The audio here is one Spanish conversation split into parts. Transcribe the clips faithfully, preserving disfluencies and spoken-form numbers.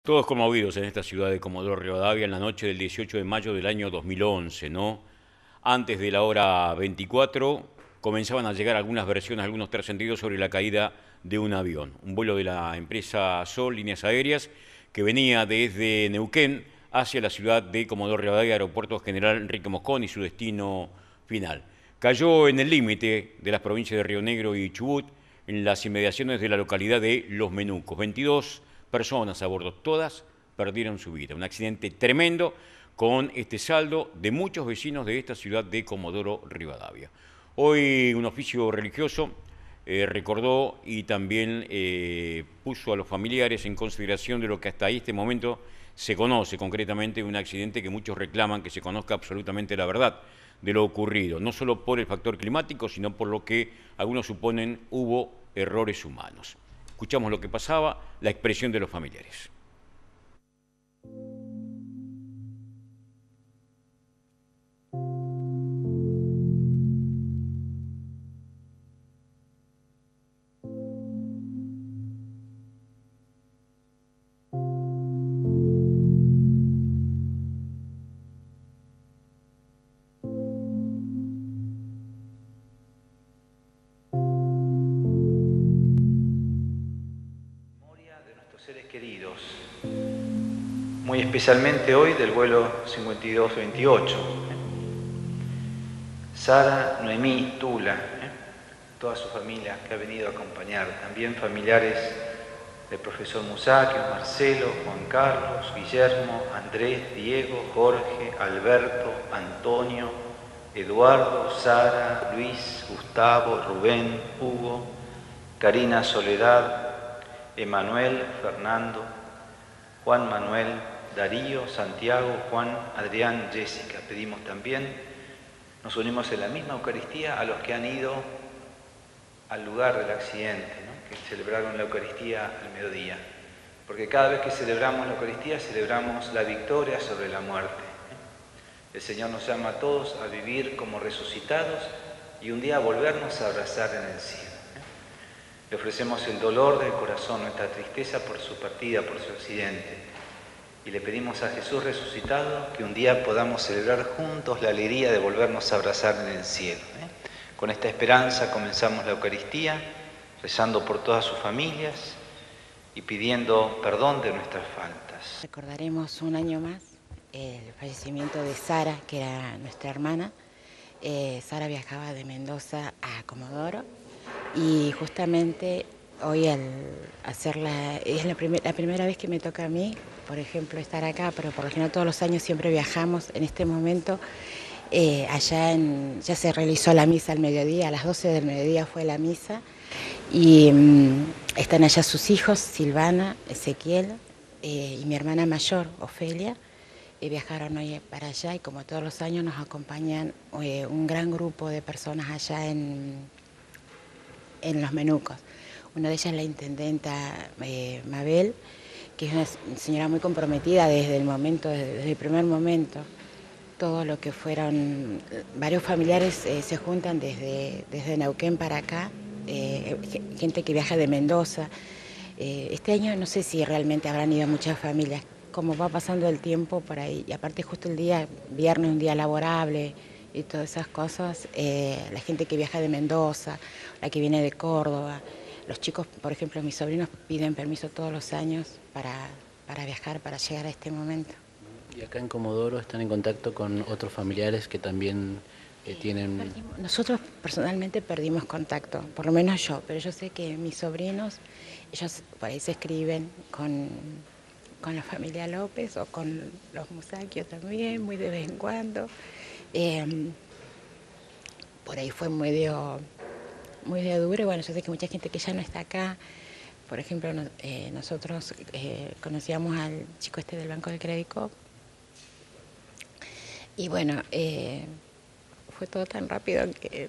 Todos conmovidos en esta ciudad de Comodoro Rivadavia en la noche del dieciocho de mayo del año dos mil once, ¿no? Antes de la hora veinticuatro comenzaban a llegar algunas versiones, algunos trascendidos sobre la caída de un avión, un vuelo de la empresa Sol Líneas Aéreas que venía desde Neuquén hacia la ciudad de Comodoro Rivadavia, Aeropuerto General Enrique Mosconi y su destino final. Cayó en el límite de las provincias de Río Negro y Chubut, en las inmediaciones de la localidad de Los Menucos. veintidós personas a bordo, todas perdieron su vida. Un accidente tremendo con este saldo de muchos vecinos de esta ciudad de Comodoro Rivadavia. Hoy un oficio religioso eh, recordó y también eh, puso a los familiares en consideración de lo que hasta este momento se conoce concretamente, un accidente que muchos reclaman que se conozca absolutamente la verdad de lo ocurrido, no solo por el factor climático, sino por lo que algunos suponen hubo errores humanos. Escuchamos lo que pasaba, la expresión de los familiares. Seres queridos, muy especialmente hoy del vuelo cincuenta y dos veintiocho. Sara, Noemí, Tula, ¿eh? toda su familia que ha venido a acompañar, también familiares del profesor Musacchio, Marcelo, Juan Carlos, Guillermo, Andrés, Diego, Jorge, Alberto, Antonio, Eduardo, Sara, Luis, Gustavo, Rubén, Hugo, Karina, Soledad, Emanuel, Fernando, Juan Manuel, Darío, Santiago, Juan, Adrián, Jessica. Pedimos también, nos unimos en la misma Eucaristía a los que han ido al lugar del accidente, ¿no? que celebraron la Eucaristía al mediodía. Porque cada vez que celebramos la Eucaristía, celebramos la victoria sobre la muerte. ¿eh? El Señor nos llama a todos a vivir como resucitados y un día a volvernos a abrazar en el cielo. Le ofrecemos el dolor del corazón, nuestra tristeza por su partida, por su accidente. Y le pedimos a Jesús resucitado que un día podamos celebrar juntos la alegría de volvernos a abrazar en el cielo. ¿eh? Con esta esperanza comenzamos la Eucaristía, rezando por todas sus familias y pidiendo perdón de nuestras faltas. Recordaremos un año más el fallecimiento de Sara, que era nuestra hermana. Eh, Sara viajaba de Mendoza a Comodoro. Y justamente hoy al hacerla, es la, primer, la primera vez que me toca a mí, por ejemplo, estar acá, pero por lo general todos los años siempre viajamos. En este momento, eh, allá en, ya se realizó la misa al mediodía, a las doce del mediodía fue la misa, y um, están allá sus hijos, Silvana, Ezequiel, eh, y mi hermana mayor, Ofelia, y viajaron hoy para allá, y como todos los años nos acompañan eh, un gran grupo de personas allá en... en Los Menucos. Una de ellas es la intendenta eh, Mabel, que es una señora muy comprometida desde el momento, desde el primer momento. Todo lo que fueron, varios familiares eh, se juntan desde, desde Neuquén para acá, eh, gente que viaja de Mendoza. Eh, este año no sé si realmente habrán ido muchas familias, como va pasando el tiempo por ahí, y aparte justo el día viernes, un día laborable, y todas esas cosas, eh, la gente que viaja de Mendoza, la que viene de Córdoba, los chicos, por ejemplo, mis sobrinos piden permiso todos los años para, para viajar, para llegar a este momento. ¿Y acá en Comodoro están en contacto con otros familiares que también eh, tienen...? Perdimos, nosotros personalmente perdimos contacto, por lo menos yo, pero yo sé que mis sobrinos, ellos por ahí se escriben con, con la familia López o con los Musacchio también, muy de vez en cuando. Eh, por ahí fue medio, muy de duro, y bueno, yo sé que mucha gente que ya no está acá, por ejemplo, no, eh, nosotros eh, conocíamos al chico este del Banco de Crédito, y bueno, eh, fue todo tan rápido que...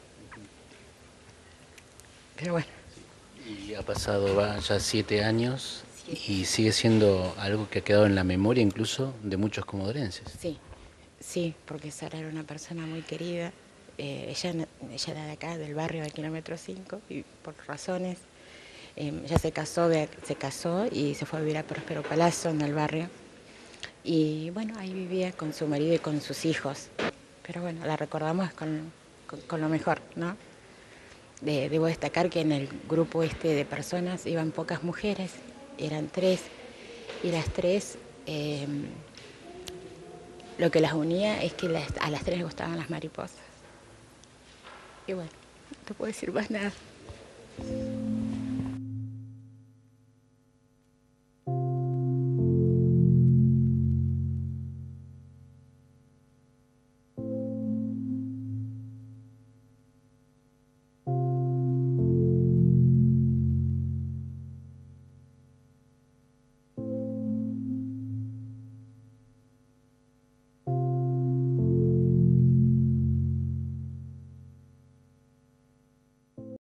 Pero bueno. Y ha pasado va, ya siete años y sigue siendo algo que ha quedado en la memoria incluso de muchos comodorenses. Sí, sí, porque Sara era una persona muy querida. Eh, ella, ella era de acá, del barrio del kilómetro cinco, y por razones Eh, ella se casó, de, se casó y se fue a vivir a Próspero Palazzo, en el barrio. Y bueno, ahí vivía con su marido y con sus hijos. Pero bueno, la recordamos con, con, con lo mejor, ¿no? De, debo destacar que en el grupo este de personas iban pocas mujeres, eran tres, y las tres, eh, lo que las unía es que las, a las tres les gustaban las mariposas. Y bueno, no puedo decir más nada.